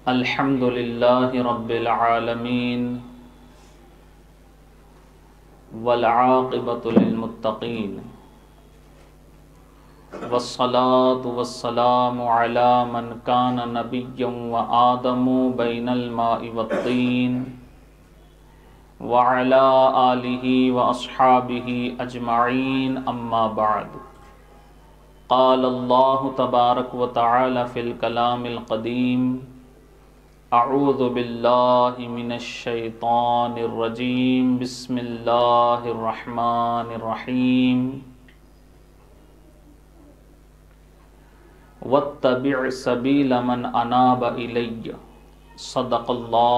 الحمد للہ رب العالمین والعاقبۃ للمتقین والصلاة والسلام علی من کان نبیا وآدم بین الماء والطین وعلی آلہ واصحابہ اجمعین اما بعد قال اللہ تبارک وتعالی فی الکلام القدیم اعوذ باللہ من الشیطان الرجیم بسم اللہ الرحمن الرحیم واتبع سبیل من اناب الی صدق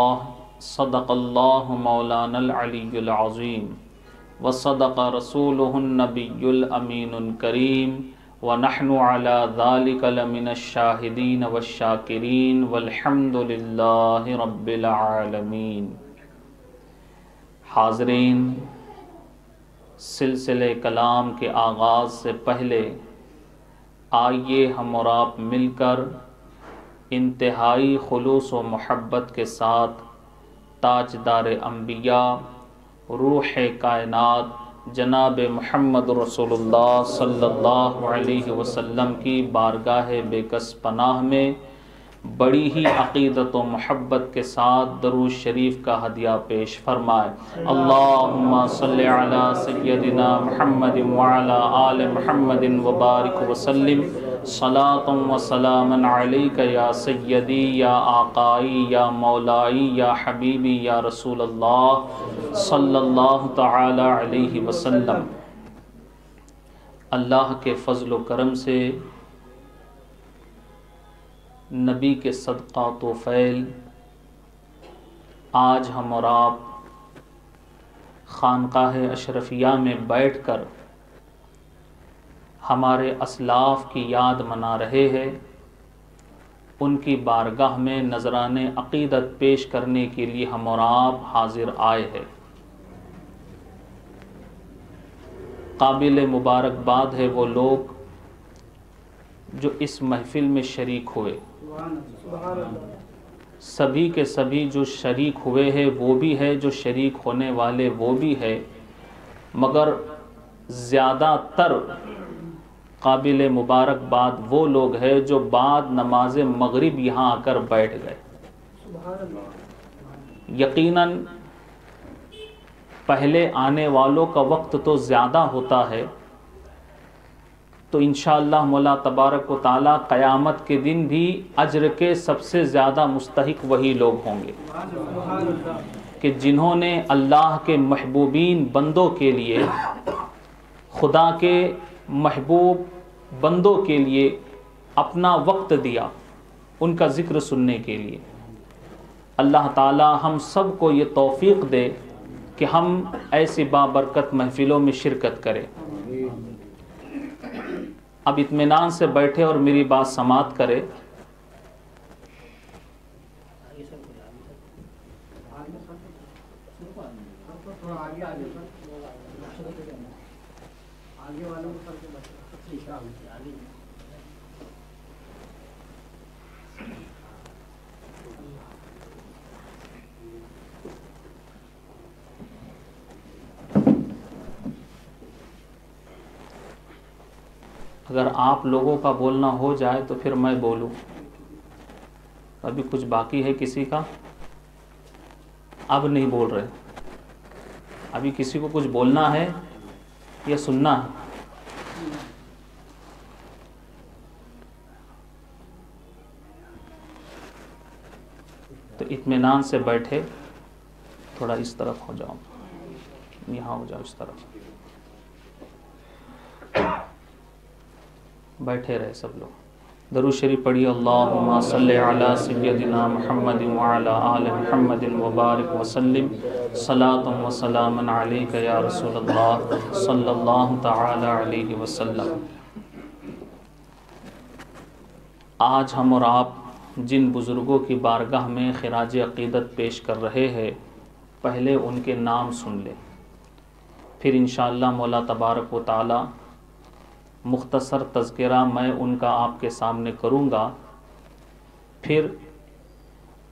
اللہ مولانا العلی العظیم وصدق رسولہ النبی الامین الکریم وَنَحْنُ عَلَى ذَلِكَ لَمِنَ الشَّاهِدِينَ وَالشَّاكِرِينَ وَالْحَمْدُ لِلَّهِ رَبِّ الْعَالَمِينَ۔ حاضرین، سلسلہ کلام کے آغاز سے پہلے آئیے ہم اور آپ مل کر انتہائی خلوص و محبت کے ساتھ تاجدار انبیاء، روح کائنات جناب محمد رسول اللہ صلی اللہ علیہ وسلم کی بارگاہ بے کس پناہ میں بڑی ہی عقیدت و محبت کے ساتھ درود شریف کا ہدیہ پیش فرمائے۔ اللہم صلی علی سیدنا محمد وعلی آل محمد وبارک وسلم صلاۃ و سلاما علیک یا سیدی یا آقائی یا مولائی یا حبیبی یا رسول اللہ صلی اللہ تعالی علیہ وسلم۔ اللہ کے فضل و کرم سے نبی کے صدقات و فیل آج ہم اور آپ خانقاہ اشرفیہ میں بیٹھ کر ہمارے اسلاف کی یاد منا رہے ہیں، ان کی بارگاہ میں نذران عقیدت پیش کرنے کے لیے ہم اور آپ حاضر آئے ہیں۔ قابل مبارکباد ہے وہ لوگ جو اس محفل میں شریک ہوئے، سبھی کے سبھی جو شریک ہوئے ہیں وہ بھی ہے، جو شریک ہونے والے وہ بھی ہے، مگر زیادہ تر قابل مبارکباد وہ لوگ ہیں جو بعد نماز مغرب یہاں آ کر بیٹھ گئے۔ یقیناً پہلے آنے والوں کا وقت تو زیادہ ہوتا ہے، تو انشاءاللہ مولا تبارک و تعالی قیامت کے دن بھی اجر کے سب سے زیادہ مستحق وہی لوگ ہوں گے کہ جنہوں نے اللہ کے محبوبین بندوں کے لیے، خدا کے محبوب بندوں کے لیے اپنا وقت دیا، ان کا ذکر سننے کے لیے۔ اللہ تعالی ہم سب کو یہ توفیق دے کہ ہم ایسی بابرکت محفلوں میں شرکت کریں۔ اب اطمینان سے بیٹھے اور میری بات سماعت کرے۔ اگر آپ لوگوں کا بولنا ہو جائے تو پھر میں بولوں، ابھی کچھ باقی ہے کسی کا؟ اب نہیں بول رہے، ابھی کسی کو کچھ بولنا ہے یا سننا ہے؟ تو اطمینان سے بیٹھے، تھوڑا اس طرف ہو جاؤ، یہاں ہو جاؤ، اس طرف بیٹھے رہے سب لوگ۔ درود شریف پڑھیے۔ اللہم صلی علی سیدنا محمد وعلی آل محمد وبارک وسلم صلاۃ و سلاما علیک یا رسول اللہ صلی اللہ تعالی علیہ وسلم۔ آج ہم اور آپ جن بزرگوں کی بارگاہ میں خراج عقیدت پیش کر رہے ہیں، پہلے ان کے نام سن لیں، پھر انشاءاللہ مولا تبارک و تعالی مختصر تذکرہ میں ان کا آپ کے سامنے کروں گا، پھر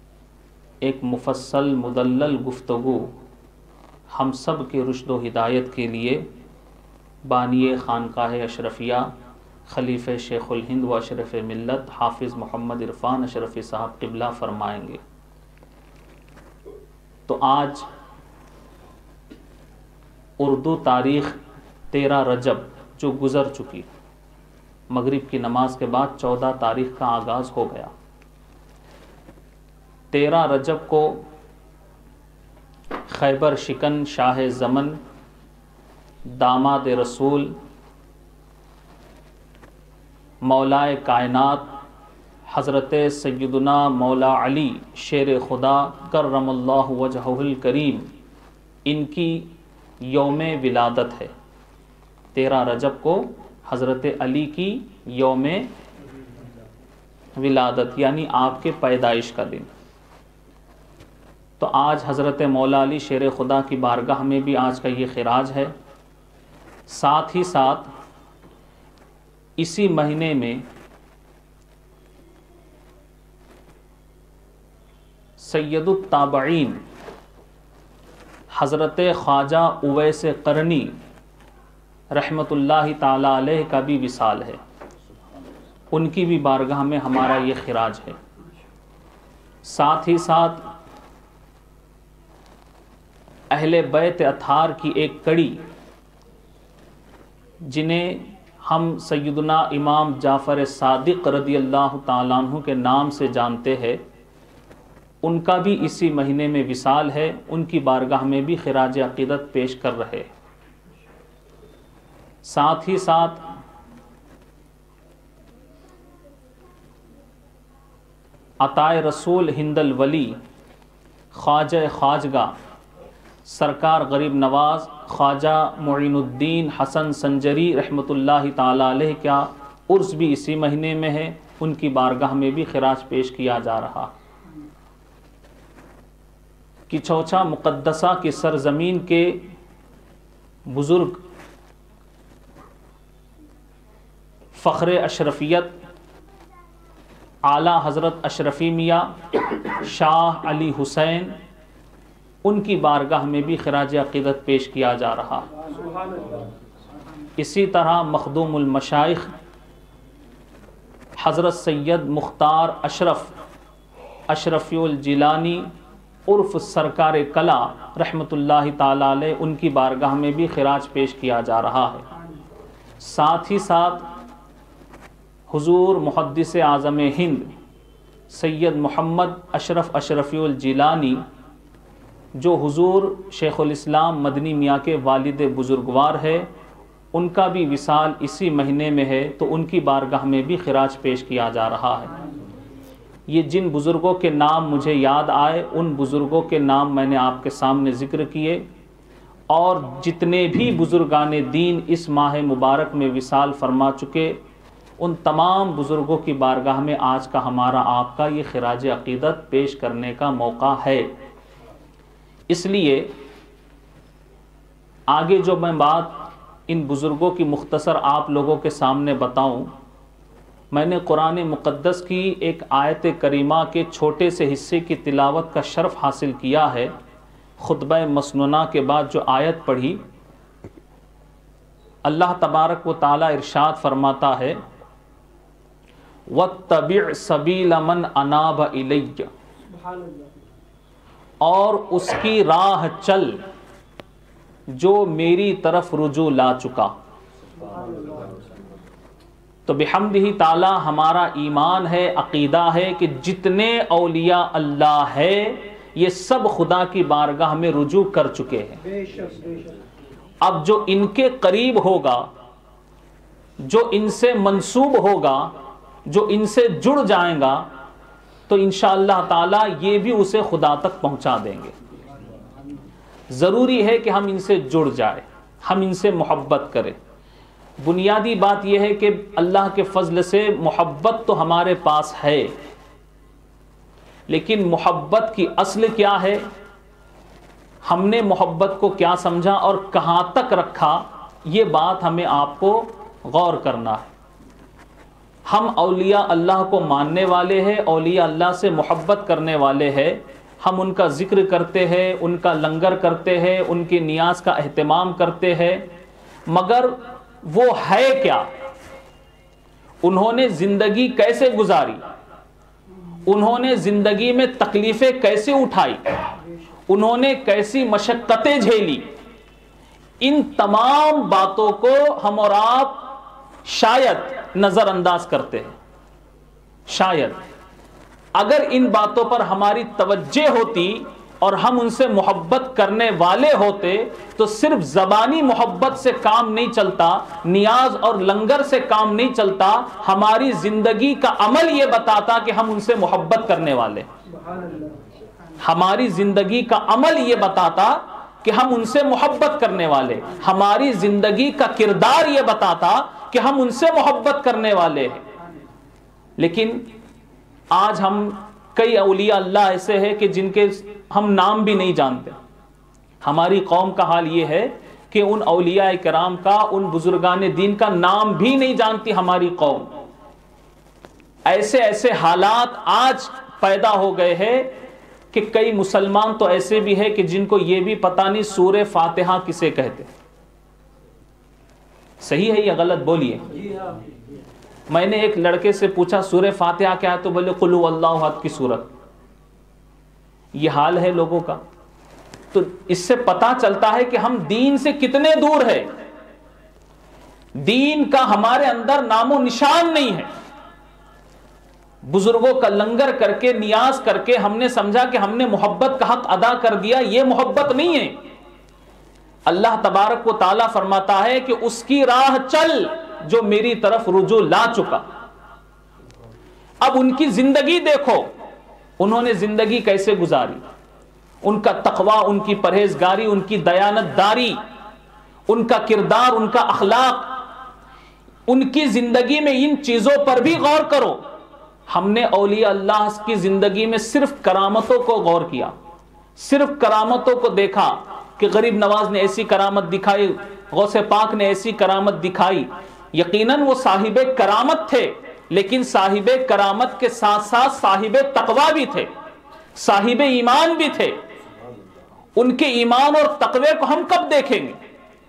ایک مفصل مدلل گفتگو ہم سب کے رشد و ہدایت کے لیے بانی خانقاہ اشرفیہ خلیفہ شیخ الہند و اشرف ملت حافظ محمد عرفان اشرفی صاحب قبلہ فرمائیں گے۔ تو آج اردو تاریخ 13 رجب جو گزر چکی، مغرب کی نماز کے بعد 14 تاریخ کا آغاز ہو گیا۔ 13 رجب کو خیبر شکن شاہ زمن داماد رسول مولائے کائنات حضرت سیدنا مولا علی شیر خدا کرم اللہ وجہہ الکریم ان کی یوم ولادت ہے۔ 13 رجب کو حضرت علی کی یوم ولادت یعنی آپ کے پیدائش کا دن۔ تو آج حضرت مولا علی شیر خدا کی بارگاہ میں بھی آج کا یہ خراج ہے۔ ساتھ ہی ساتھ اسی مہینے میں سید التابعین حضرت خواجہ اویس قرنی رحمۃ اللہ تعالی علیہ کا بھی وصال ہے، ان کی بھی بارگاہ میں ہمارا یہ خراج ہے۔ ساتھ ہی ساتھ اہل بیت اطہار کی ایک کڑی جنہیں ہم سیدنا امام جعفر صادق رضی اللہ تعالیٰ عنہ کے نام سے جانتے ہیں، ان کا بھی اسی مہینے میں وصال ہے، ان کی بارگاہ میں بھی خراج عقیدت پیش کر رہے۔ ساتھ ہی ساتھ عطائے رسول ہند الولی خواجہ خواجگاہ سرکار غریب نواز خواجہ معین الدین حسن سنجری رحمۃ اللہ تعالی علیہ کا عرس بھی اسی مہینے میں ہے، ان کی بارگاہ میں بھی خراج پیش کیا جا رہا۔ کچوچا مقدسہ کی سرزمین کے بزرگ فخر اشرفیت اعلیٰ حضرت اشرفی میاں شاہ علی حسین، ان کی بارگاہ میں بھی خراج عقیدت پیش کیا جا رہا۔ اسی طرح مخدوم المشائخ حضرت سید مختار اشرفی الجیلانی عرف سرکار کلا رحمۃ اللہ تعالی علیہ، ان کی بارگاہ میں بھی خراج پیش کیا جا رہا ہے۔ ساتھ ہی ساتھ حضور محدث اعظم ہند سید محمد اشرفی الجیلانی جو حضور شیخ الاسلام مدنی میاں کے والد بزرگوار ہے، ان کا بھی وصال اسی مہینے میں ہے، تو ان کی بارگاہ میں بھی خراج پیش کیا جا رہا ہے۔ یہ جن بزرگوں کے نام مجھے یاد آئے ان بزرگوں کے نام میں نے آپ کے سامنے ذکر کیے، اور جتنے بھی بزرگان دین اس ماہ مبارک میں وصال فرما چکے، ان تمام بزرگوں کی بارگاہ میں آج کا ہمارا آپ کا یہ خراج عقیدت پیش کرنے کا موقع ہے۔ اس لیے آگے جو میں بات ان بزرگوں کی مختصر آپ لوگوں کے سامنے بتاؤں، میں نے قرآن مقدس کی ایک آیت کریمہ کے چھوٹے سے حصے کی تلاوت کا شرف حاصل کیا ہے۔ خطبہ مسنونہ کے بعد جو آیت پڑھی، اللہ تبارک و تعالی ارشاد فرماتا ہے وَاتَّبِعْ سَبِيلَ مَنْ أَنَابَ إِلَيَّ، اور اس کی راہ چل جو میری طرف رجوع لا چکا۔ تو بحمدہ تعالی ہمارا ایمان ہے، عقیدہ ہے کہ جتنے اولیاء اللہ ہے یہ سب خدا کی بارگاہ میں رجوع کر چکے ہیں۔ اب جو ان کے قریب ہوگا، جو ان سے منسوب ہوگا، جو ان سے جڑ جائیں گا، تو انشاءاللہ تعالی یہ بھی اسے خدا تک پہنچا دیں گے۔ ضروری ہے کہ ہم ان سے جڑ جائیں، ہم ان سے محبت کریں۔ بنیادی بات یہ ہے کہ اللہ کے فضل سے محبت تو ہمارے پاس ہے، لیکن محبت کی اصل کیا ہے، ہم نے محبت کو کیا سمجھا اور کہاں تک رکھا، یہ بات ہمیں آپ کو غور کرنا ہے۔ ہم اولیاء اللہ کو ماننے والے ہیں، اولیاء اللہ سے محبت کرنے والے ہیں، ہم ان کا ذکر کرتے ہیں، ان کا لنگر کرتے ہیں، ان کی نیاز کا اہتمام کرتے ہیں، مگر وہ ہے کیا؟ انہوں نے زندگی کیسے گزاری؟ انہوں نے زندگی میں تکلیفیں کیسے اٹھائی؟ انہوں نے کیسی مشقتیں جھیلی؟ ان تمام باتوں کو ہم اور آپ شاید نظر انداز کرتے ہیں۔ شاید اگر ان باتوں پر ہماری توجہ ہوتی اور ہم ان سے محبت کرنے والے ہوتے تو صرف زبانی محبت سے کام نہیں چلتا، نیاز اور لنگر سے کام نہیں چلتا، ہماری زندگی کا عمل یہ بتاتا کہ ہم ان سے محبت کرنے والے۔ ہماری زندگی کا عمل یہ بتاتا کہ ہم ان سے محبت کرنے والے، ہماری زندگی کا کردار یہ بتاتا کہ ہم ان سے محبت کرنے والے ہیں۔ لیکن آج ہم کئی اولیاء اللہ ایسے ہیں کہ جن کے ہم نام بھی نہیں جانتے۔ ہماری قوم کا حال یہ ہے کہ ان اولیاء کرام کا، ان بزرگان دین کا نام بھی نہیں جانتی ہماری قوم۔ ایسے ایسے حالات آج پیدا ہو گئے ہیں کہ کئی مسلمان تو ایسے بھی ہیں کہ جن کو یہ بھی پتہ نہیں سورہ فاتحہ کسے کہتے۔ صحیح ہے یا غلط؟ بولیے۔ میں نے ایک لڑکے سے پوچھا سورہ فاتحہ کیا ہے، تو بولے قل هو اللہ احد کی سورت۔ یہ حال ہے لوگوں کا۔ تو اس سے پتا چلتا ہے کہ ہم دین سے کتنے دور ہیں، دین کا ہمارے اندر نام و نشان نہیں ہے۔ بزرگوں کا لنگر کر کے، نیاز کر کے ہم نے سمجھا کہ ہم نے محبت کا حق ادا کر دیا، یہ محبت نہیں ہے۔ اللہ تبارک و تعالیٰ فرماتا ہے کہ اس کی راہ چل جو میری طرف رجوع لا چکا۔ اب ان کی زندگی دیکھو، انہوں نے زندگی کیسے گزاری، ان کا تقوی، ان کی پرہیزگاری، ان کی دیانت داری، ان کا کردار، ان کا اخلاق، ان کی زندگی میں ان چیزوں پر بھی غور کرو۔ ہم نے اولیاء اللہ کی زندگی میں صرف کرامتوں کو غور کیا، صرف کرامتوں کو دیکھا کہ غریب نواز نے ایسی کرامت دکھائی، غوث پاک نے ایسی کرامت دکھائی۔ یقیناً وہ صاحب کرامت تھے، لیکن صاحب کرامت کے ساتھ ساتھ صاحب تقوی بھی تھے، صاحب ایمان بھی تھے۔ ان کے ایمان اور تقوی کو ہم کب دیکھیں گے؟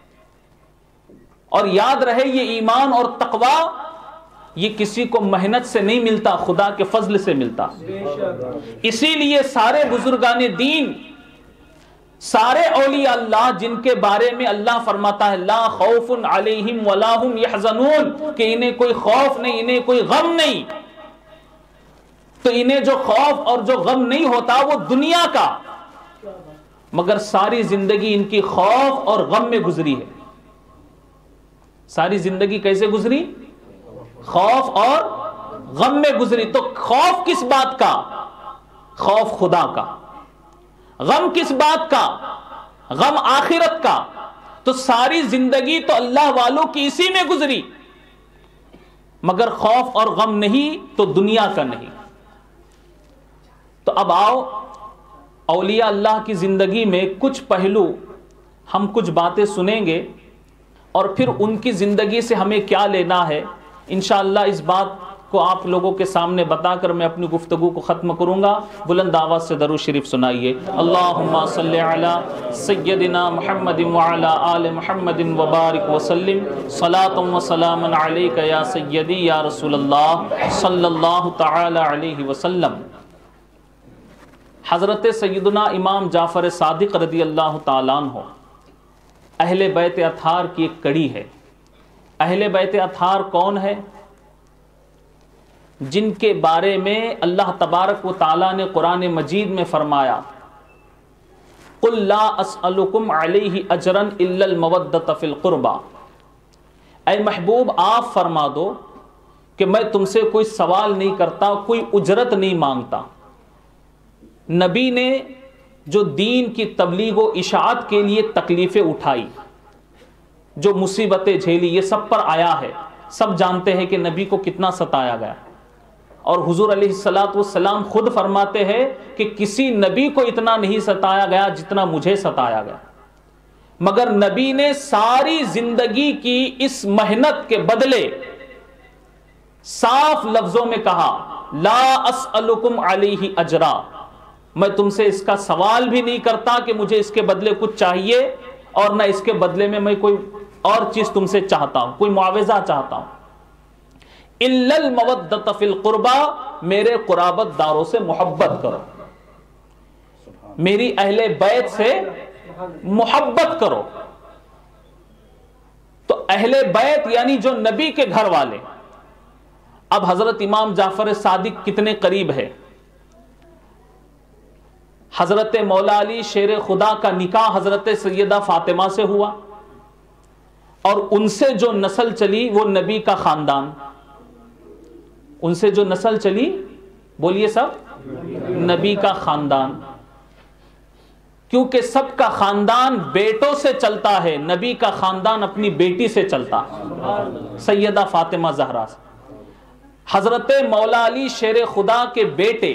اور یاد رہے یہ ایمان اور تقوی یہ کسی کو محنت سے نہیں ملتا، خدا کے فضل سے ملتا۔ اسی لیے سارے بزرگان دین، سارے اولیاء اللہ جن کے بارے میں اللہ فرماتا ہے لا خوف علیہم ولا هم يحزنون، کہ انہیں کوئی خوف نہیں، انہیں کوئی غم نہیں، تو انہیں جو خوف اور جو غم نہیں ہوتا وہ دنیا کا، مگر ساری زندگی ان کی خوف اور غم میں گزری ہے۔ ساری زندگی کیسے گزری؟ خوف اور غم میں گزری۔ تو خوف کس بات کا؟ خوف خدا کا۔ غم کس بات کا؟ غم آخرت کا۔ تو ساری زندگی تو اللہ والوں کی اسی میں گزری، مگر خوف اور غم نہیں تو دنیا کا نہیں۔ تو اب آؤ اولیاء اللہ کی زندگی میں کچھ پہلو، ہم کچھ باتیں سنیں گے اور پھر ان کی زندگی سے ہمیں کیا لینا ہے، انشاءاللہ اس بات کو آپ لوگوں کے سامنے بتا کر میں اپنی گفتگو کو ختم کروں گا۔ بلند آواز سے درود شریف سنائیے۔ اللہم صلی علی سیدنا محمد وعلی آل محمد وبارک وسلم، صلاۃ و سلام علیک یا سیدی یا رسول اللہ صلی اللہ تعالی علیہ وسلم۔ حضرت سیدنا امام جعفر صادق رضی اللہ تعالیٰ عنہ اہل بیت اطہار کی ایک کڑی ہے۔ اہل بیت اطہار کون ہے؟ جن کے بارے میں اللہ تبارک و تعالیٰ نے قرآن مجید میں فرمایا قُلْ لَا أَسْأَلُكُمْ عَلَيْهِ أَجْرًا إِلَّا الْمَوَدَّةَ فِي الْقُرْبَى، اے محبوب آپ فرما دو کہ میں تم سے کوئی سوال نہیں کرتا، کوئی اجرت نہیں مانگتا۔ نبی نے جو دین کی تبلیغ و اشاعت کے لیے تکلیفیں اٹھائی، جو مصیبتیں جھیلی، یہ سب پر آیا ہے۔ سب جانتے ہیں کہ نبی کو کتنا ستایا گیا، اور حضور علیہ السلام خود فرماتے ہیں کہ کسی نبی کو اتنا نہیں ستایا گیا جتنا مجھے ستایا گیا، مگر نبی نے ساری زندگی کی اس محنت کے بدلے صاف لفظوں میں کہا لا اسألکم علیہ اجرا، میں تم سے اس کا سوال بھی نہیں کرتا کہ مجھے اس کے بدلے کچھ چاہیے، اور نہ اس کے بدلے میں کوئی اور چیز تم سے چاہتا ہوں، کوئی معاوضہ چاہتا ہوں۔ الا المودۃ فی القربى، میرے قرابت داروں سے محبت کرو، میری اہل بیت سے محبت کرو۔ تو اہل بیت یعنی جو نبی کے گھر والے۔ اب حضرت امام جعفر صادق کتنے قریب ہے؟ حضرت مولا علی شیر خدا کا نکاح حضرت سیدہ فاطمہ سے ہوا، اور ان سے جو نسل چلی وہ نبی کا خاندان، ان سے جو نسل چلی، بولیے سب، نبی کا خاندان، کیونکہ سب کا خاندان بیٹوں سے چلتا ہے، نبی کا خاندان اپنی بیٹی سے چلتا ہے، سیدہ فاطمہ زہرا سے۔ حضرت مولا علی شیر خدا کے بیٹے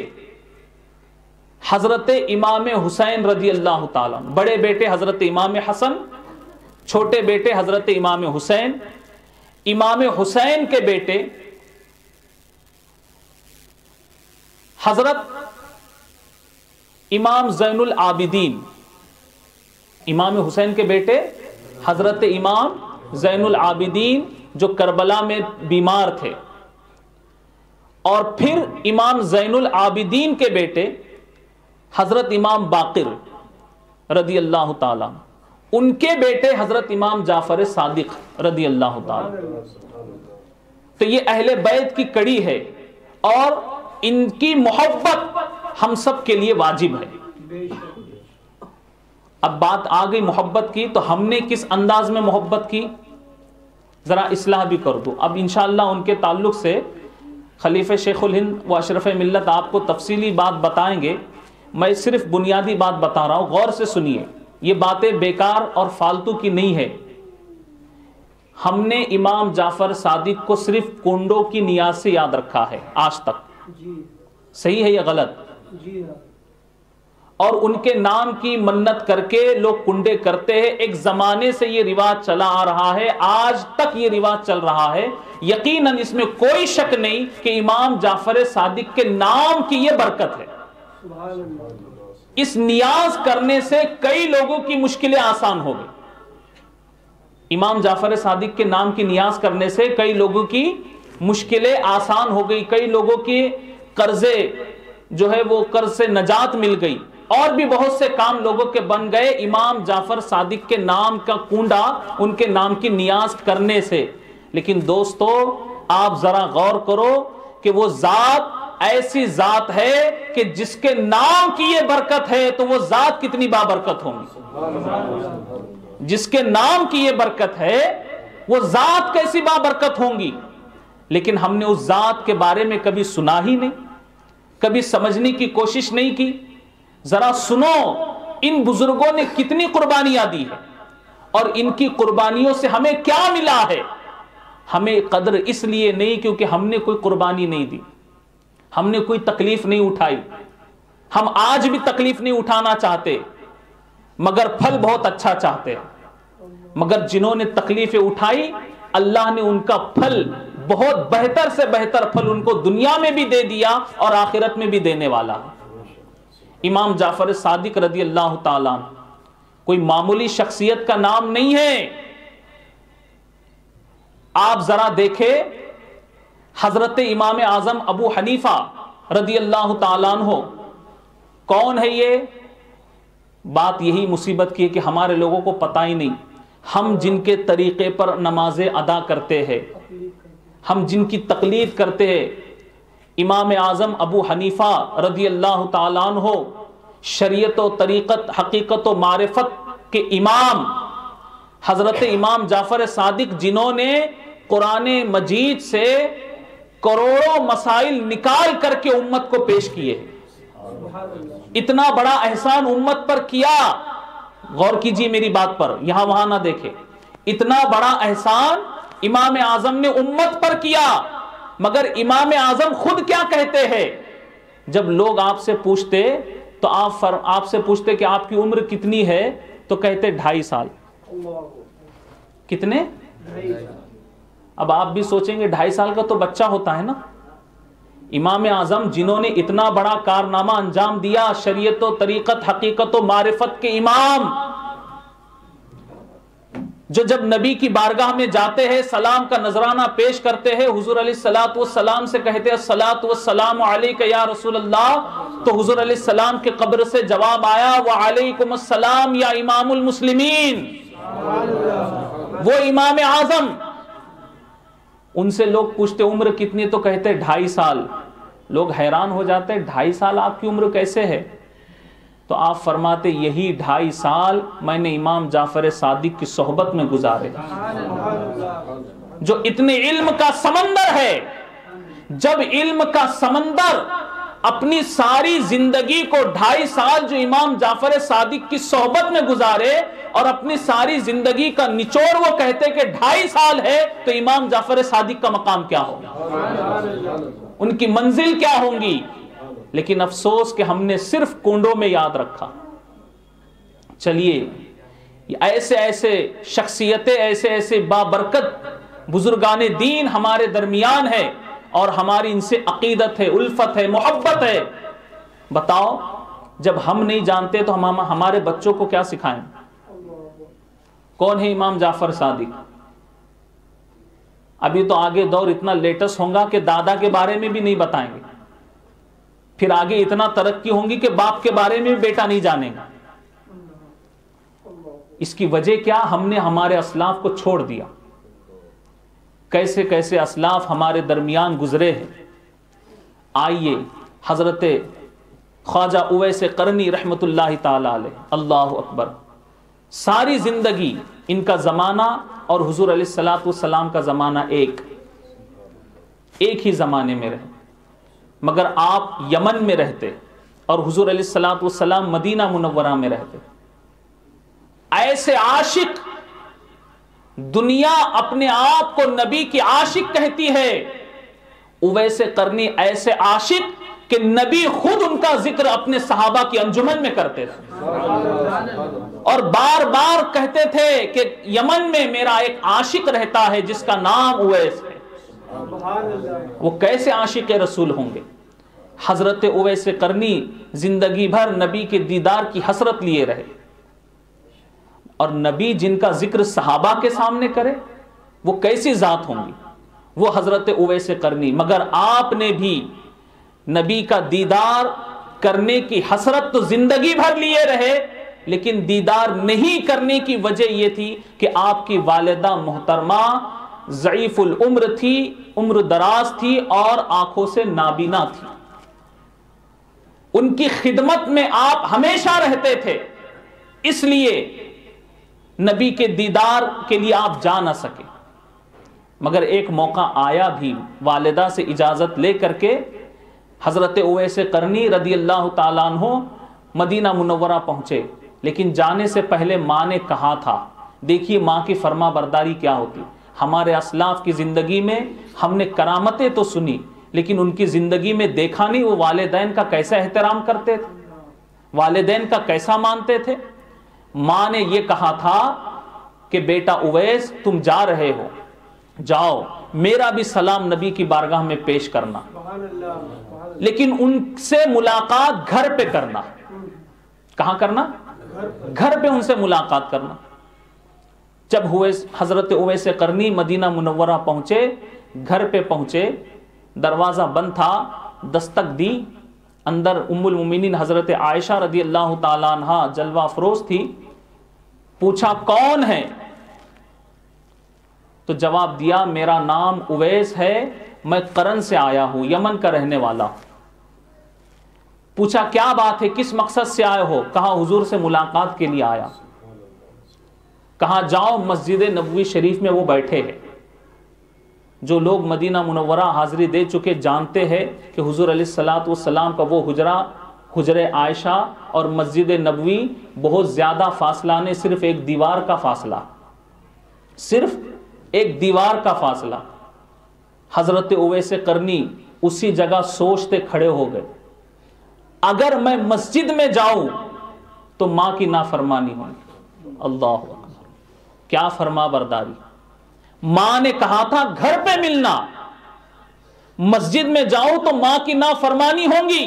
حضرت امام حسین رضی اللہ تعالیٰ، بڑے بیٹے حضرت امام حسن، چھوٹے بیٹے حضرت امام حسین، امام حسین کے بیٹے حضرت امام زین العابدین، امام حسین کے بیٹے حضرت امام زین العابدین جو کربلا میں بیمار تھے، اور پھر امام زین العابدین کے بیٹے حضرت امام باقر رضی اللہ تعالیٰ، ان کے بیٹے حضرت امام جعفر صادق رضی اللہ تعالیٰ۔ تو یہ اہل بیت کی کڑی ہے، اور ان کی محبت ہم سب کے لیے واجب ہے۔ اب بات آ گئی محبت کی، تو ہم نے کس انداز میں محبت کی ذرا اصلاح بھی کر دو۔ اب انشاءاللہ ان کے تعلق سے خلیفہ شیخ الہند و اشرف ملت آپ کو تفصیلی بات بتائیں گے، میں صرف بنیادی بات بتا رہا ہوں، غور سے سنیے، یہ باتیں بیکار اور فالتو کی نہیں ہے۔ ہم نے امام جعفر صادق کو صرف کنڈوں کی نیاز سے یاد رکھا ہے آج تک، صحیح ہے یا غلط؟ اور ان کے نام کی منت کر کے لوگ کنڈے کرتے ہیں، ایک زمانے سے یہ رواج چلا آ رہا ہے، آج تک یہ رواج چل رہا ہے۔ یقیناً اس میں کوئی شک نہیں کہ امام جعفر صادق کے نام کی یہ برکت ہے۔ اس نیاز کرنے سے کئی لوگوں کی مشکلیں آسان ہو گئی، امام جعفر صادق کے نام کی نیاز کرنے سے کئی لوگوں کی مشکلیں آسان ہو گئی، کئی لوگوں کی قرضے جو ہے وہ قرض سے نجات مل گئی، اور بھی بہت سے کام لوگوں کے بن گئے امام جعفر صادق کے نام کا کنڈا ان کے نام کی نیاز کرنے سے۔ لیکن دوستو آپ ذرا غور کرو کہ وہ ذات ایسی ذات ہے کہ جس کے نام کی یہ برکت ہے تو وہ ذات کتنی بابرکت ہوگی، جس کے نام کی یہ برکت ہے وہ ذات کیسی بابرکت ہوں گی۔ لیکن ہم نے اس ذات کے بارے میں کبھی سنا ہی نہیں، کبھی سمجھنے کی کوشش نہیں کی۔ ذرا سنو ان بزرگوں نے کتنی قربانیاں دی ہے، اور ان کی قربانیوں سے ہمیں کیا ملا ہے۔ ہمیں قدر اس لیے نہیں کیونکہ ہم نے کوئی قربانی نہیں دی، ہم نے کوئی تکلیف نہیں اٹھائی، ہم آج بھی تکلیف نہیں اٹھانا چاہتے، مگر پھل بہت اچھا چاہتے ہیں۔ مگر جنہوں نے تکلیفیں اٹھائی اللہ نے ان کا پھل، بہت بہتر سے بہتر پھل ان کو دنیا میں بھی دے دیا اور آخرت میں بھی دینے والا ہے۔ امام جعفر صادق رضی اللہ تعالیٰ کوئی معمولی شخصیت کا نام نہیں ہے۔ آپ ذرا دیکھیں حضرت امام اعظم ابو حنیفہ رضی اللہ تعالیٰ عنہ کون ہے؟ یہ بات یہی مصیبت کی ہے کہ ہمارے لوگوں کو پتہ ہی نہیں۔ ہم جن کے طریقے پر نمازیں ادا کرتے ہیں، ہم جن کی تقلید کرتے ہیں، امام اعظم ابو حنیفہ رضی اللہ تعالیٰ عنہ شریعت و طریقت، حقیقت و معرفت کے امام، حضرت امام جعفر صادق جنہوں نے قرآن مجید سے کروڑوں مسائل نکال کر کے امت کو پیش کیے، اتنا بڑا احسان امت پر کیا۔ غور کیجئے میری بات پر، یہاں وہاں نہ دیکھیں، اتنا بڑا احسان امام اعظم نے امت پر کیا۔ مگر امام اعظم خود کیا کہتے ہیں؟ جب لوگ آپ سے پوچھتے تو آپ سے پوچھتے کہ آپ کی عمر کتنی ہے تو کہتے 2.5 سال۔ کتنے؟ اب آپ بھی سوچیں گے 2.5 سال کا تو بچہ ہوتا ہے نا۔ امام اعظم جنہوں نے اتنا بڑا کارنامہ انجام دیا، شریعت و طریقت، حقیقت و معرفت کے امام، جو جب نبی کی بارگاہ میں جاتے ہیں، سلام کا نذرانہ پیش کرتے ہیں، حضور علیہ الصلوۃ والسلام سے کہتے ہیں الصلاۃ والسلام علیک یا رسول اللہ، تو حضور علیہ السلام کے قبر سے جواب آیا وعلیکم السلام یا امام المسلمین، وہ امام اعظم۔ ان سے لوگ پوچھتے عمر کتنی، تو کہتے 2.5 سال۔ لوگ حیران ہو جاتے 2.5 سال آپ کی عمر کیسے ہے؟ تو آپ فرماتے یہی 2.5 سال میں نے امام جعفر صادق کی صحبت میں گزارے، جو اتنے علم کا سمندر ہے۔ جب علم کا سمندر اپنی ساری زندگی کو 2.5 سال جو امام جعفر صادق کی صحبت میں گزارے، اور اپنی ساری زندگی کا نچوڑ وہ کہتے کہ 2.5 سال ہے، تو امام جعفر صادق کا مقام کیا ہوگا، ان کی منزل کیا ہوں گی؟ لیکن افسوس کہ ہم نے صرف کنڈوں میں یاد رکھا۔ چلیے ایسے ایسے شخصیتیں، ایسے ایسے بابرکت بزرگان دین ہمارے درمیان ہے، اور ہماری ان سے عقیدت ہے، الفت ہے، محبت ہے۔ بتاؤ جب ہم نہیں جانتے تو ہم ہمارے بچوں کو کیا سکھائیں؟ کون ہے امام جعفر صادق؟ ابھی تو آگے دور اتنا لیٹسٹ ہوگا کہ دادا کے بارے میں بھی نہیں بتائیں گے، پھر آگے اتنا ترقی ہوں گی کہ باپ کے بارے میں بیٹا نہیں جانے گا۔ اس کی وجہ کیا؟ ہم نے ہمارے اسلاف کو چھوڑ دیا۔ کیسے کیسے اسلاف ہمارے درمیان گزرے ہیں۔ آئیے حضرت خواجہ اویس قرنی رحمت اللہ تعالی علیہ، اللہ اکبر، ساری زندگی ان کا زمانہ اور حضور علیہ الصلوۃ والسلام کا زمانہ ایک ہی زمانے میں رہے، مگر آپ یمن میں رہتے اور حضور علیہ الصلوۃ والسلام مدینہ منورہ میں رہتے۔ ایسے عاشق، دنیا اپنے آپ کو نبی کی عاشق کہتی ہے، اویس قرنی ایسے عاشق کہ نبی خود ان کا ذکر اپنے صحابہ کی انجمن میں کرتے تھے، اور بار بار کہتے تھے کہ یمن میں میرا ایک عاشق رہتا ہے جس کا نام اویس ہے۔ وہ کیسے عاشق رسول ہوں گے؟ حضرت اویس قرنی زندگی بھر نبی کے دیدار کی حسرت لیے رہے، اور نبی جن کا ذکر صحابہ کے سامنے کرے وہ کیسی ذات ہوں گی؟ وہ حضرت اویس قرنی۔ مگر آپ نے بھی نبی کا دیدار کرنے کی حسرت تو زندگی بھر لیے رہے، لیکن دیدار نہیں کرنے کی وجہ یہ تھی کہ آپ کی والدہ محترمہ ضعیف العمر تھی، عمر دراز تھی اور آنکھوں سے نابینا تھی۔ ان کی خدمت میں آپ ہمیشہ رہتے تھے، اس لیے نبی کے دیدار کے لیے آپ جا نہ سکے۔ مگر ایک موقع آیا بھی، والدہ سے اجازت لے کر کے حضرت اویس قرنی رضی اللہ تعالیٰ عنہ مدینہ منورہ پہنچے، لیکن جانے سے پہلے ماں نے کہا تھا، دیکھیے ماں کی فرما برداری کیا ہوتی۔ ہمارے اسلاف کی زندگی میں ہم نے کرامتیں تو سنی، لیکن ان کی زندگی میں دیکھا نہیں وہ والدین کا کیسا احترام کرتے تھے، والدین کا کیسا مانتے تھے۔ ماں نے یہ کہا تھا کہ بیٹا اویس تم جا رہے ہو، جاؤ میرا بھی سلام نبی کی بارگاہ میں پیش کرنا، لیکن ان سے ملاقات گھر پہ کرنا۔ کہاں کرنا؟ گھر پہ ان سے ملاقات کرنا۔ جب حضرت اویس قرنی مدینہ منورہ پہنچے، گھر پہ پہنچے، دروازہ بند تھا، دستک دی، اندر ام المومنین حضرت عائشہ رضی اللہ تعالیٰ عنہ جلوہ افروز تھی۔ پوچھا کون ہے؟ تو جواب دیا میرا نام اویس ہے، میں قرن سے آیا ہوں، یمن کا رہنے والا ہوں۔ پوچھا کیا بات ہے، کس مقصد سے آئے ہو؟ کہا حضور سے ملاقات کے لیے آیا۔ کہا جاؤ مسجد نبوی شریف میں وہ بیٹھے ہیں۔ جو لوگ مدینہ منورہ حاضری دے چکے جانتے ہیں کہ حضور علیہ الصلوۃ والسلام کا وہ حجر عائشہ اور مسجد نبوی بہت زیادہ فاصلہ نہیں، صرف ایک دیوار کا فاصلہ، صرف ایک دیوار کا فاصلہ۔ حضرت اویس قرنی اسی جگہ سوچتے کھڑے ہو گئے، اگر میں مسجد میں جاؤں تو ماں کی نافرمانی ہوگی۔ اللہ اکبر، کیا فرما برداری! ماں نے کہا تھا گھر پہ ملنا، مسجد میں جاؤں تو ماں کی نافرمانی ہونگی.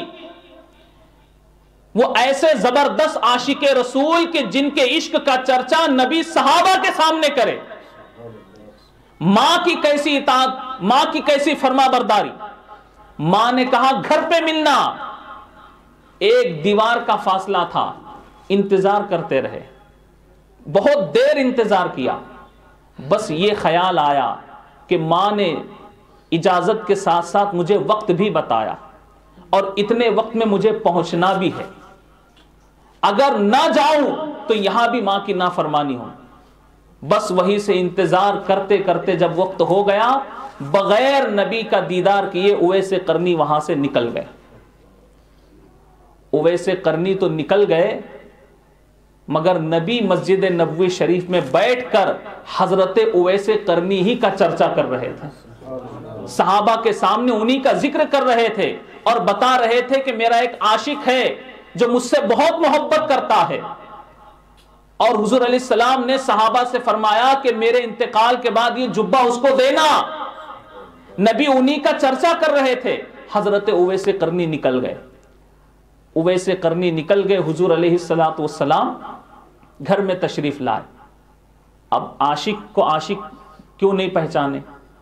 وہ ایسے زبردست عاشق رسول کے جن کے عشق کا چرچا نبی صحابہ کے سامنے کرے. ماں کی کیسی اطاعت، ماں کی کیسی فرما برداری. ماں نے کہا گھر پہ ملنا. ایک دیوار کا فاصلہ تھا، انتظار کرتے رہے، بہت دیر انتظار کیا. بس یہ خیال آیا کہ ماں نے اجازت کے ساتھ ساتھ مجھے وقت بھی بتایا اور اتنے وقت میں مجھے پہنچنا بھی ہے. اگر نہ جاؤں تو یہاں بھی ماں کی نافرمانی ہو. بس وہی سے انتظار کرتے کرتے جب وقت ہو گیا، بغیر نبی کا دیدار کیے اویس قرنی وہاں سے نکل گئے. اویس قرنی تو نکل گئے، مگر نبی مسجد نبوی شریف میں بیٹھ کر حضرت اویس قرنی ہی کا چرچا کر رہے تھے. صحابہ کے سامنے انہی کا ذکر کر رہے تھے اور بتا رہے تھے کہ میرا ایک عاشق ہے جو مجھ سے بہت محبت کرتا ہے. اور حضور علیہ السلام نے صحابہ سے فرمایا کہ میرے انتقال کے بعد یہ جبہ اس کو دینا. نبی انہی کا چرچا کر رہے تھے. حضرت اویس قرنی نکل گئے. اویس قرنی نکل گئے، حضور علیہ السلام گھر میں تشریف لائے. اب عاشق کو عاشق کیوں نہیں پہچانے؟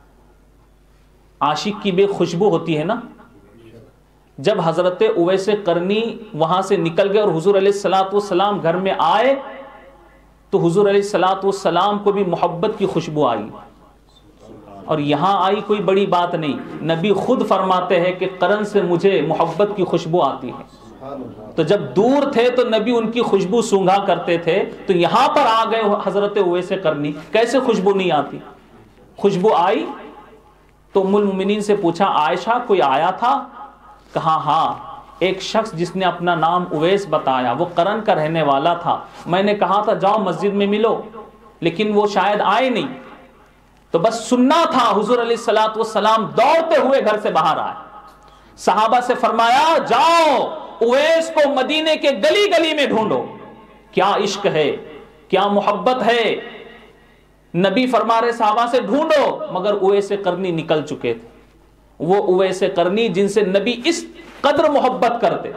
عاشق کی بے خوشبو ہوتی ہے نا. جب حضرت اویس قرنی وہاں سے نکل گئے اور حضور علیہ السلام گھر میں آئے تو حضور علیہ السلام کو بھی محبت کی خوشبو آئی. اور یہاں آئی کوئی بڑی بات نہیں، نبی خود فرماتے ہیں کہ قرن سے مجھے محبت کی خوشبو آتی ہے. تو جب دور تھے تو نبی ان کی خوشبو سونگھا کرتے تھے، تو یہاں پر آ گئے حضرت اویس قرنی، کیسے خوشبو نہیں آتی؟ خوشبو آئی تو ام المؤمنین سے پوچھا عائشہ کوئی آیا تھا؟ کہا ہاں، ایک شخص جس نے اپنا نام اویس بتایا، وہ قرن کا رہنے والا تھا. میں نے کہا تھا جاؤ مسجد میں ملو، لیکن وہ شاید آئے نہیں. تو بس سننا تھا. حضور علیہ السلام دوڑتے ہوئے گھر سے باہر آئے. صحابہ سے فرمایا جاؤ اویس کو مدینے کے گلی گلی میں ڈھونڈو. کیا عشق ہے، کیا محبت ہے. نبی فرما رہے صحابہ سے ڈھونڈو، مگر اویس قرنی نکل چکے تھے. وہ اویس قرنی جن سے نبی اس قدر محبت کرتے،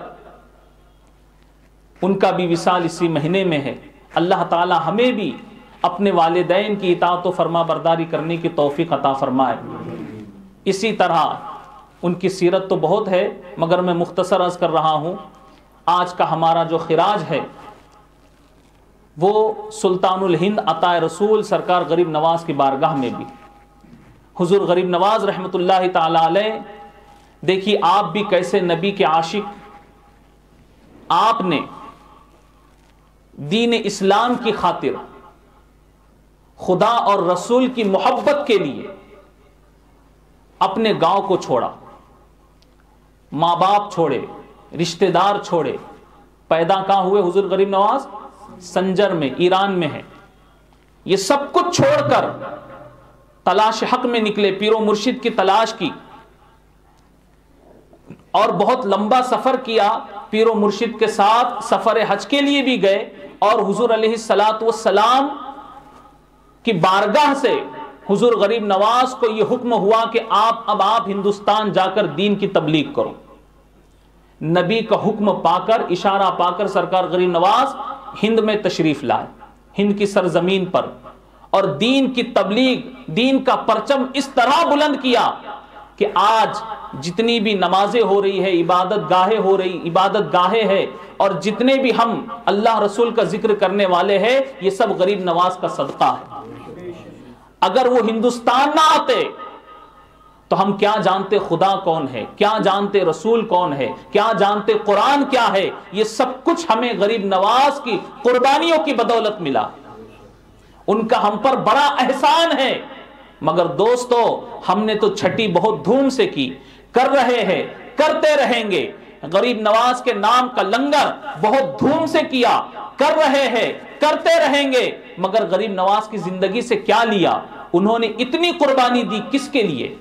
ان کا بھی وصال اسی مہینے میں ہے. اللہ تعالی ہمیں بھی اپنے والدین کی اطاعت و فرما برداری کرنے کی توفیق عطا فرمائے. اسی طرح ان کی سیرت تو بہت ہے، مگر میں مختصر عرض کر رہا ہوں. آج کا ہمارا جو خراج ہے وہ سلطان الہند عطا رسول سرکار غریب نواز کی بارگاہ میں بھی. حضور غریب نواز رحمت اللہ تعالی علیہ، دیکھیے آپ بھی کیسے نبی کے عاشق. آپ نے دین اسلام کی خاطر، خدا اور رسول کی محبت کے لیے اپنے گاؤں کو چھوڑا، ماں باپ چھوڑے، رشتہ دار چھوڑے. پیدا کہاں ہوئے حضور غریب نواز؟ سنجر میں، ایران میں ہے. یہ سب کچھ چھوڑ کر تلاش حق میں نکلے، پیر و مرشد کی تلاش کی اور بہت لمبا سفر کیا. پیر و مرشد کے ساتھ سفر حج کے لیے بھی گئے اور حضور علیہ السلام کی بارگاہ سے حضور غریب نواز کو یہ حکم ہوا کہ آپ ہندوستان جا کر دین کی تبلیغ کرو. نبی کا حکم پا کر، اشارہ پا کر سرکار غریب نواز ہند میں تشریف لائے، ہند کی سرزمین پر، اور دین کی تبلیغ، دین کا پرچم اس طرح بلند کیا کہ آج جتنی بھی نمازیں ہو رہی ہے، عبادت گاہیں ہے، اور جتنے بھی ہم اللہ رسول کا ذکر کرنے والے ہیں، یہ سب غریب نواز کا صدقہ ہے. اگر وہ ہندوستان نہ آتے تو ہم کیا جانتے خدا کون ہے، کیا جانتے رسول کون ہے، کیا جانتے قرآن کیا ہے. یہ سب کچھ ہمیں غریب نواز کی قربانیوں کی بدولت ملا. ان کا ہم پر بڑا احسان ہے. مگر دوستو، ہم نے تو چھٹی بہت دھوم سے کی، کر رہے ہیں، کرتے رہیں گے. غریب نواز کے نام کا لنگر بہت دھوم سے کیا، کر رہے ہیں، کرتے رہیں گے. مگر غریب نواز کی زندگی سے کیا لیا؟ انہوں نے اتنی قربانی دی کس کے لیے؟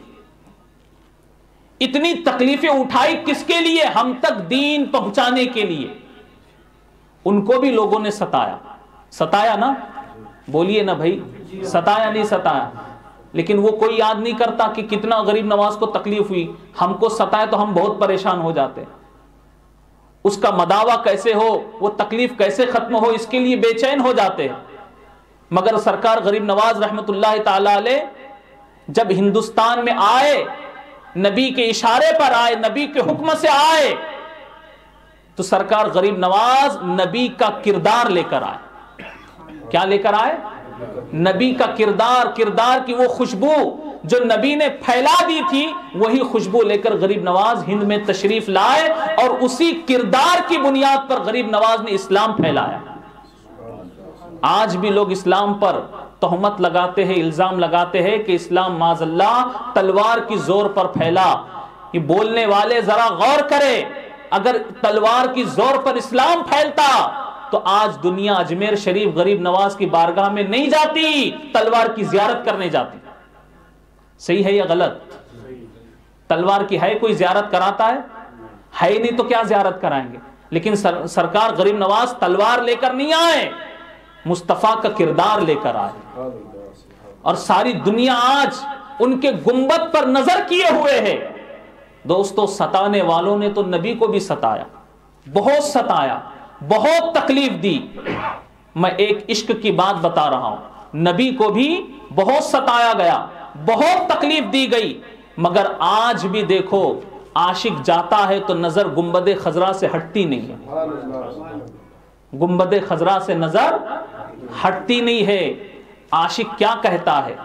اتنی تکلیفیں اٹھائی کس کے لیے؟ ہم تک دین پہنچانے کے لیے. ان کو بھی لوگوں نے ستایا نا؟ بولیے نا بھائی، ستایا نہیں ستایا؟ لیکن وہ کوئی یاد نہیں کرتا کہ کتنا غریب نواز کو تکلیف ہوئی. ہم کو ستائے تو ہم بہت پریشان ہو جاتے ہیں. اس کا مداوع کیسے ہو, وہ تکلیف کیسے ختم ہو, اس کے لیے بے چین ہو جاتے ہیں. مگر سرکار غریب نواز رحمت اللہ تعالی علیہ جب ہندوستان میں آئے, نبی کے اشارے پر آئے, نبی کے حکم سے آئے, تو سرکار غریب نواز نبی کا کردار لے کر آئے. کیا لے کر آئے؟ نبی کا کردار کی وہ خوشبو جو نبی نے پھیلا دی تھی, وہی خوشبو لے کر غریب نواز ہند میں تشریف لائے, اور اسی کردار کی بنیاد پر غریب نواز نے اسلام پھیلایا. آج بھی لوگ اسلام پر تہمت لگاتے ہیں, الزام لگاتے ہیں کہ اسلام معاذ اللہ تلوار کی زور پر پھیلا. یہ بولنے والے ذرا غور کرے, اگر تلوار کی زور پر اسلام پھیلتا تو آج دنیا اجمیر شریف غریب نواز کی بارگاہ میں نہیں جاتی, تلوار کی زیارت کرنے جاتی. صحیح ہے یا غلط؟ تلوار کی ہے کوئی زیارت کراتا ہے؟ ہے نہیں تو کیا زیارت کرائیں گے. لیکن سرکار غریب نواز تلوار لے کر نہیں آئے, مصطفیٰ کا کردار لے کر آئے, اور ساری دنیا آج ان کے گنبد پر نظر کیے ہوئے ہے. دوستو, ستانے والوں نے تو نبی کو بھی ستایا, بہت ستایا, بہت تکلیف دی. میں ایک عشق کی بات بتا رہا ہوں, نبی کو بھی بہت ستایا گیا, بہت تکلیف دی گئی. مگر آج بھی دیکھو, عاشق جاتا ہے تو نظر گنبد خضرا سے ہٹتی نہیں ہے, گنبد خضرا سے نظر ہٹتی نہیں ہے. عاشق کیا کہتا ہے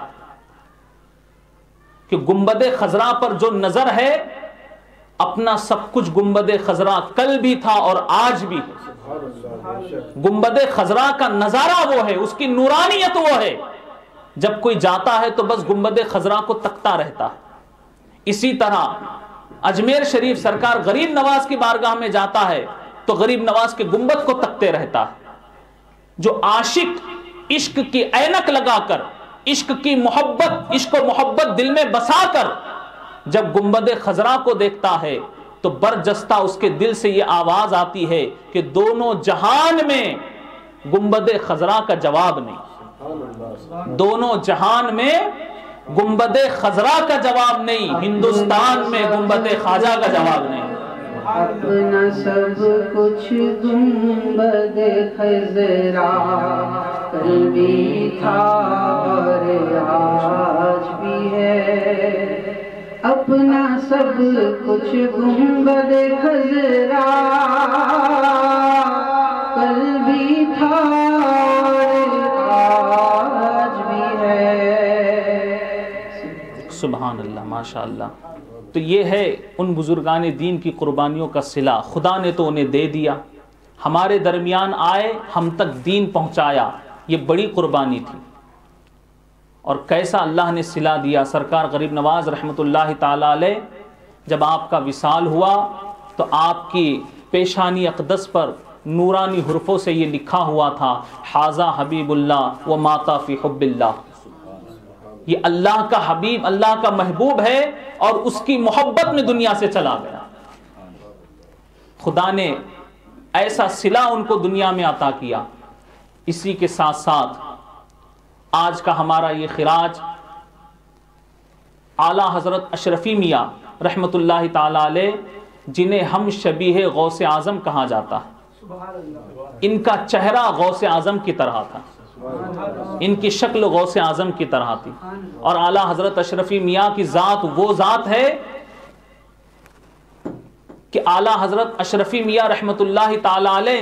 کہ گنبد خضرا پر جو نظر ہے, اپنا سب کچھ گنبد خضرا کل بھی تھا اور آج بھی ہے. گنبد خضرا کا نظارہ وہ ہے, اس کی نورانیت وہ ہے. جب کوئی جاتا ہے تو بس گنبد خضرا کو تکتا رہتا ہے. اسی طرح اجمیر شریف سرکار غریب نواز کی بارگاہ میں جاتا ہے تو غریب نواز کے گنبد کو تکتے رہتا ہے. جو عاشق عشق کی اینک لگا کر, عشق کی محبت, عشق و محبت دل میں بسا کر جب گنبد خضرا کو دیکھتا ہے تو برجستہ اس کے دل سے یہ آواز آتی ہے کہ دونوں جہان میں گنبد خضرا کا جواب نہیں, دونوں جہان میں گنبد خضرا کا جواب نہیں, ہندوستان میں گنبد خواجہ کا جواب نہیں. اپنا سب کچھ گنبد خضرا کل بھی تھا اور آج بھی ہے. اپنا سب کچھ گنبد خضرا کل بھی تھا اور آج بھی ہے. سبحان اللہ, ماشاء اللہ. تو یہ ہے ان بزرگان دین کی قربانیوں کا صلہ. خدا نے تو انہیں دے دیا, ہمارے درمیان آئے, ہم تک دین پہنچایا, یہ بڑی قربانی تھی. اور کیسا اللہ نے صلہ دیا. سرکار غریب نواز رحمت اللہ تعالی علیہ جب آپ کا وصال ہوا تو آپ کی پیشانی اقدس پر نورانی حرفوں سے یہ لکھا ہوا تھا, حاذا حبیب اللہ و ماتا فی حب اللہ. یہ اللہ کا حبیب, اللہ کا محبوب ہے اور اس کی محبت میں دنیا سے چلا گیا. خدا نے ایسا صلہ ان کو دنیا میں عطا کیا. اسی کے ساتھ ساتھ آج کا ہمارا یہ خراج اعلیٰ حضرت اشرفی میاں رحمت اللہ تعالی علیہ, جنہیں ہم شبیہ غوث اعظم کہا جاتا ہے. ان کا چہرہ غوث اعظم کی طرح تھا, ان کی شکل غوث اعظم کی طرح تھی. اور اعلیٰ حضرت اشرفی میاں کی ذات وہ ذات ہے کہ اعلیٰ حضرت اشرفی میاں رحمت اللہ تعالی علیہ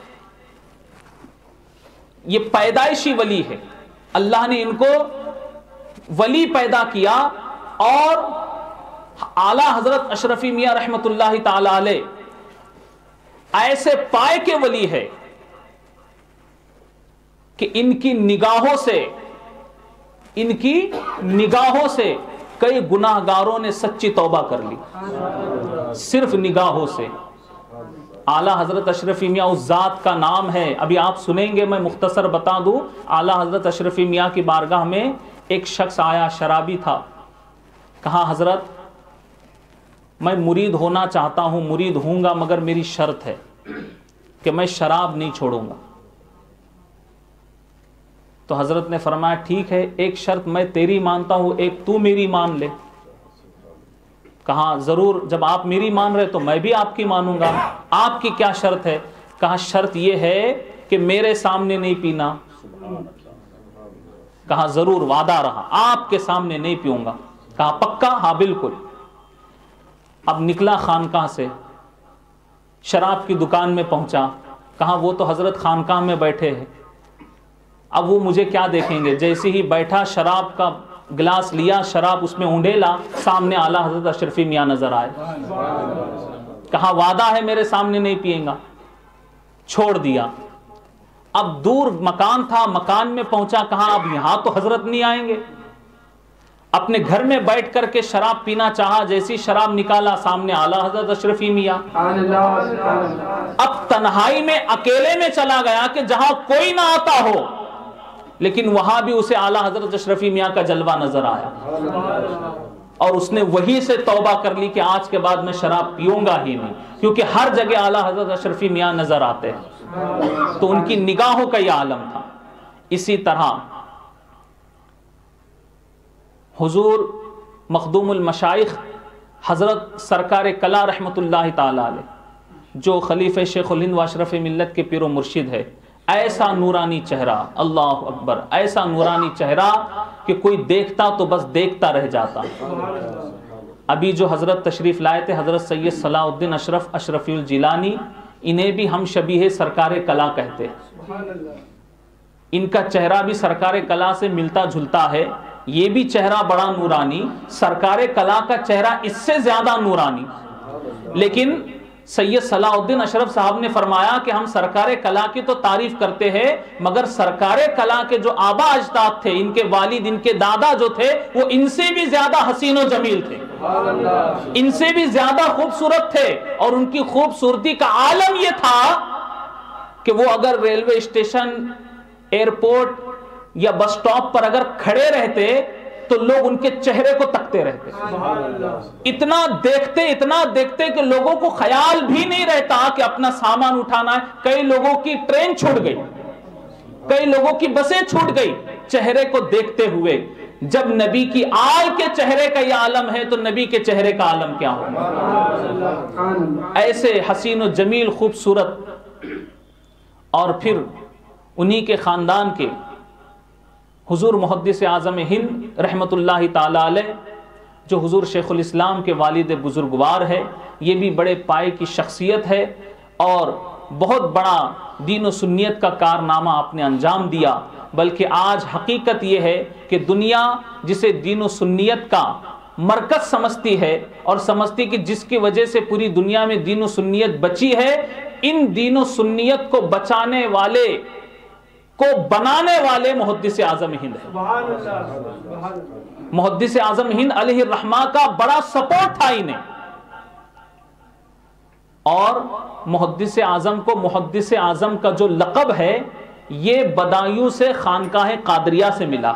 یہ پیدائشی ولی ہے. اللہ نے ان کو ولی پیدا کیا, اور اعلیٰ حضرت اشرفی میاں رحمت اللہ تعالی علیہ ایسے پائے کے ولی ہے کہ ان کی نگاہوں سے کئی گناہگاروں نے سچی توبہ کر لی, صرف نگاہوں سے. اعلیٰ حضرت اشرفی میاں اس ذات کا نام ہے. ابھی آپ سنیں گے, میں مختصر بتا دوں. اعلیٰ حضرت اشرفی میاں کی بارگاہ میں ایک شخص آیا, شرابی تھا. کہا حضرت میں مرید ہونا چاہتا ہوں, مرید ہوں گا, مگر میری شرط ہے کہ میں شراب نہیں چھوڑوں گا. تو حضرت نے فرمایا ٹھیک ہے، ایک شرط میں تیری مانتا ہوں، ایک تو میری مان لے۔ کہا ضرور، جب آپ میری مان رہے تو میں بھی آپ کی مانوں گا۔ آپ کی کیا شرط ہے؟ کہا شرط یہ ہے کہ میرے سامنے نہیں پینا۔ کہا ضرور، وعدہ رہا، آپ کے سامنے نہیں پیوں گا۔ کہا پکا؟ ہاں بالکل۔ اب نکلا خانقاہ سے، شراب کی دکان میں پہنچا۔ کہا وہ تو حضرت خانقاہ میں بیٹھے ہیں، اب وہ مجھے کیا دیکھیں گے؟ جیسے ہی بیٹھا، شراب کا گلاس لیا، شراب اس میں اونڈیلا، سامنے اعلیٰ حضرت اشرفی میاں نظر آئے۔ کہا وعدہ ہے میرے سامنے نہیں پیئیں گا۔ چھوڑ دیا۔ اب دور مکان تھا، مکان میں پہنچا، کہا اب یہاں تو حضرت نہیں آئیں گے۔ اپنے گھر میں بیٹھ کر کے شراب پینا چاہا، جیسی شراب نکالا، سامنے اعلیٰ حضرت اشرفی میاں۔ اب تنہائی میں اکیلے میں چلا گیا کہ جہاں کوئی نہ آتا ہو، لیکن وہاں بھی اسے اعلیٰ حضرت اشرفی میاں کا جلوہ نظر آیا، اور اس نے وہی سے توبہ کر لی کہ آج کے بعد میں شراب پیوں گا ہی نہیں، کیونکہ ہر جگہ اعلیٰ حضرت اشرفی میاں نظر آتے ہیں، تو ان کی نگاہوں کا یہ عالم تھا۔ اسی طرح حضور مخدوم المشائخ حضرت سرکار کلا رحمت اللہ تعالی علیہ، جو خلیفہ شیخ الہند و اشرف ملت کے پیر و مرشد ہے، ایسا نورانی چہرہ، اللہ اکبر، ایسا نورانی چہرہ کہ کوئی دیکھتا تو بس دیکھتا رہ جاتا۔ ابھی جو حضرت تشریف لائے تھے، حضرت سید صلاح الدین اشرف اشرفی الجیلانی، انہیں بھی ہم شبیہ سرکار کلا کہتے ہیں۔ ان کا چہرہ بھی سرکار کلا سے ملتا جھلتا ہے، یہ بھی چہرہ بڑا نورانی، سرکار کلا کا چہرہ اس سے زیادہ نورانی۔ لیکن سید صلاح الدین اشرف صاحب نے فرمایا کہ ہم سرکار کلا کی تو تعریف کرتے ہیں، مگر سرکار کلا کے جو آبا اجداد تھے، ان کے والد، ان کے دادا جو تھے، وہ ان سے بھی زیادہ حسین و جمیل تھے، ان سے بھی زیادہ خوبصورت تھے، اور ان کی خوبصورتی کا عالم یہ تھا کہ وہ اگر ریلوے اسٹیشن، ایئرپورٹ یا بس سٹاپ پر اگر کھڑے رہتے تو لوگ ان کے چہرے کو تکتے رہتے، اتنا دیکھتے کہ لوگوں کو خیال بھی نہیں رہتا کہ اپنا سامان اٹھانا ہے۔ کئی لوگوں کی ٹرین چھوٹ گئی، کئی لوگوں کی بسیں چھوٹ گئی، چہرے کو دیکھتے ہوئے۔ جب نبی کی آل کے چہرے کا یہ عالم ہے تو نبی کے چہرے کا عالم کیا ہوگا؟ ایسے حسین و جمیل، خوبصورت، اور پھر انہی کے خاندان کے حضور محدث اعظم ہند رحمت اللہ تعالی علیہ، جو حضور شیخ الاسلام کے والد بزرگوار ہے، یہ بھی بڑے پائے کی شخصیت ہے، اور بہت بڑا دین و سنیت کا کارنامہ آپ نے انجام دیا۔ بلکہ آج حقیقت یہ ہے کہ دنیا جسے دین و سنیت کا مرکز سمجھتی ہے، اور سمجھتی کہ جس کی وجہ سے پوری دنیا میں دین و سنیت بچی ہے، ان دین و سنیت کو بچانے والے کو بنانے والے محدث اعظم ہند ہے۔ محدث اعظم ہند علیہ الرحمہ کا بڑا سپورٹ تھا انہیں، اور محدث اعظم کو محدث اعظم کا جو لقب ہے، یہ بدایوں سے خانقاہ قادریہ سے ملا۔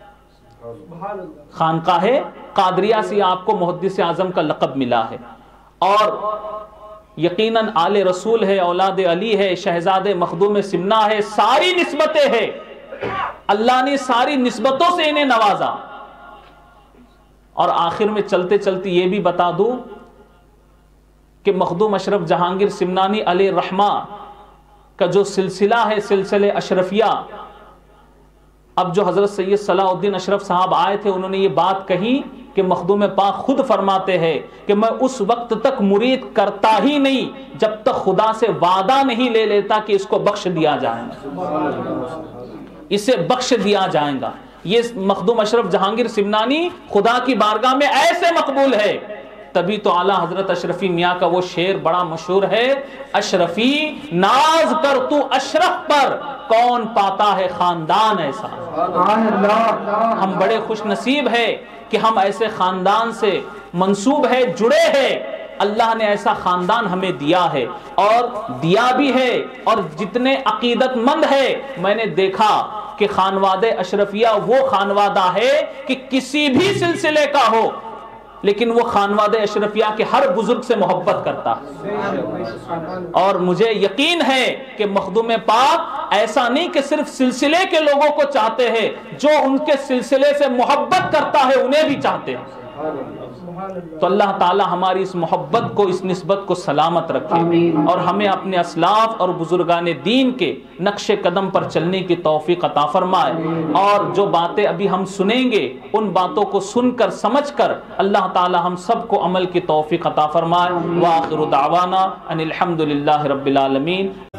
خانقاہ قادریہ سے آپ کو محدث اعظم کا لقب ملا ہے، اور یقیناً آل رسول ہے، اولاد علی ہے، شہزاد مخدوم سمنہ ہے، ساری نسبتیں ہیں، اللہ نے ساری نسبتوں سے انہیں نوازا۔ اور آخر میں چلتے چلتے یہ بھی بتا دوں کہ مخدوم اشرف جہانگیر سمنانی علیہ الرحمہ کا جو سلسلہ ہے، سلسلہ اشرفیہ، اب جو حضرت سید صلاح الدین اشرف صاحب آئے تھے، انہوں نے یہ بات کہی کہ مخدوم پاک خود فرماتے ہیں کہ میں اس وقت تک مرید کرتا ہی نہیں جب تک خدا سے وعدہ نہیں لے لیتا کہ اس کو بخش دیا جائے گا، اسے بخش دیا جائے گا۔ یہ مخدوم اشرف جہانگیر سمنانی خدا کی بارگاہ میں ایسے مقبول ہے، تبھی تو اعلیٰ حضرت اشرفی میاں کا وہ شعر بڑا مشہور ہے، اشرفی ناز کر تو اشرف پر، کون پاتا ہے خاندان ایسا۔ ہم بڑے خوش نصیب ہے کہ ہم ایسے خاندان سے منسوب ہے، جڑے ہیں، اللہ نے ایسا خاندان ہمیں دیا ہے، اور دیا بھی ہے، اور جتنے عقیدت مند ہے، میں نے دیکھا کہ خانوادہ اشرفیہ وہ خانوادہ ہے کہ کسی بھی سلسلے کا ہو، لیکن وہ خانوادہ اشرفیہ کے ہر بزرگ سے محبت کرتا ہے، اور مجھے یقین ہے کہ مخدوم پاک ایسا نہیں کہ صرف سلسلے کے لوگوں کو چاہتے ہیں، جو ان کے سلسلے سے محبت کرتا ہے انہیں بھی چاہتے ہیں۔ تو اللہ تعالی ہماری اس محبت کو، اس نسبت کو سلامت رکھے، اور ہمیں اپنے اسلاف اور بزرگان دین کے نقش قدم پر چلنے کی توفیق عطا فرمائے، اور جو باتیں ابھی ہم سنیں گے ان باتوں کو سن کر سمجھ کر اللہ تعالی ہم سب کو عمل کی توفیق عطا فرمائے۔ وآخر دعوانا ان الحمد للہ رب العالمین۔